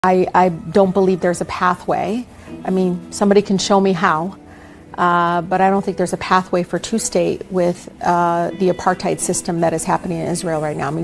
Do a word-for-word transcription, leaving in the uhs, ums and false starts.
I, I don't believe there's a pathway. I mean, somebody can show me how, uh, but I don't think there's a pathway for two-state with uh, the apartheid system that is happening in Israel right now. I mean,